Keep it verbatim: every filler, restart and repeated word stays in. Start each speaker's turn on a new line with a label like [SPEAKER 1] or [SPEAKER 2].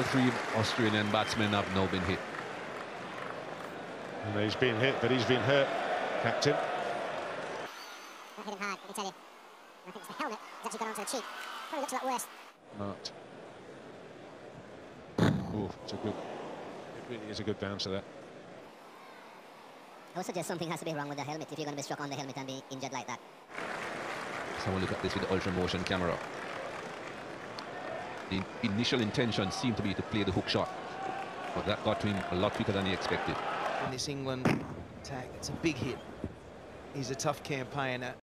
[SPEAKER 1] three Australian batsmen have now been hit.
[SPEAKER 2] And he's been hit, but he's been hurt, captain.
[SPEAKER 3] That hit him hard, let me tell you. I think it's the helmet. He's actually gone onto the cheek. Probably looks a lot worse.
[SPEAKER 2] Marked. Oh, it's a good. It really is a good bouncer, that.
[SPEAKER 3] I would suggest something has to be wrong with the helmet if you're going to be struck on the helmet and be injured like that.
[SPEAKER 1] Someone look at this with the ultra motion camera. The initial intention seemed to be to play the hook shot, but that got to him a lot quicker than he expected.
[SPEAKER 4] In this England attack, it's a big hit. He's a tough campaigner,